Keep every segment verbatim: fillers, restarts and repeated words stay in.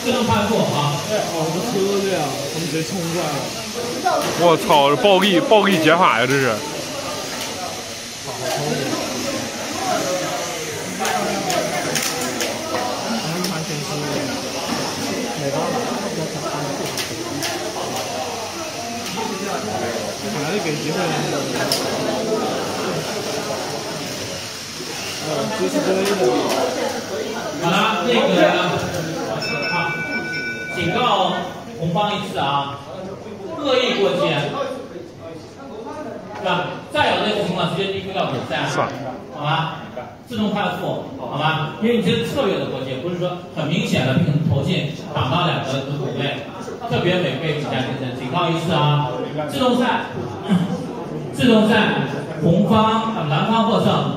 自动快速啊！ 哦，这车这样，他们直接冲过来了。 我操，这暴力暴力解法呀，这是。 好好聪明。他们完全是美高达，要看他们不好。还是给机会了。呃，这是对的。 好了，那个。 警告红方一次啊！恶意过界，是吧？再有这个情况，直接 D Q 掉比赛，好吧？自动快速，好吧？因为你这是策略的过界，不是说很明显的并投进挡到两个补位，特别违背比赛精神。警告一次啊！自动赛，自动赛，红方啊蓝方获胜。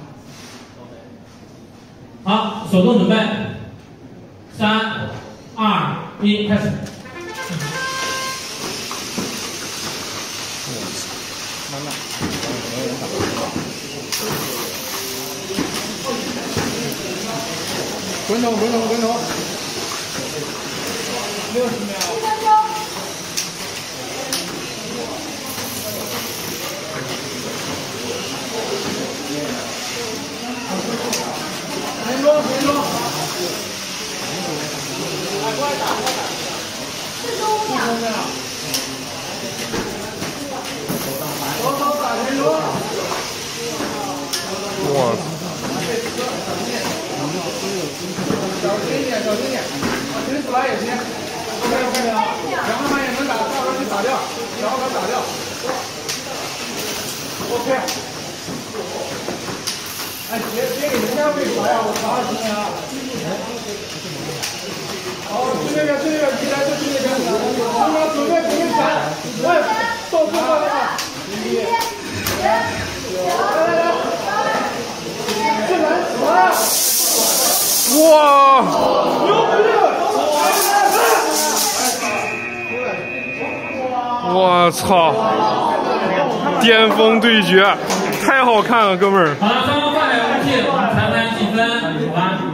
好，手动准备，三、二。 一开始。 慢慢，滚筒，滚筒，滚筒，六十秒。一分钟。别说，别说。 来，过来打，过来打！四周秒。手手打前路。 哇！ 小心一点，小心一点。往前出来也行。OK OK 啊，两个盘也能打，到时候去打掉，然后把它打掉。OK。哎，别别给人家喂茶呀，我查二十年啊。 好，去那个，去那个，起来就去那边。中间准备准备闪，喂，到最后了啊！一，来来来，这难死了！ 哇！ 牛逼！ 我操！巅峰对决，太好看了，哥们儿！ 好了，双方快点武器，裁判计分，好吧？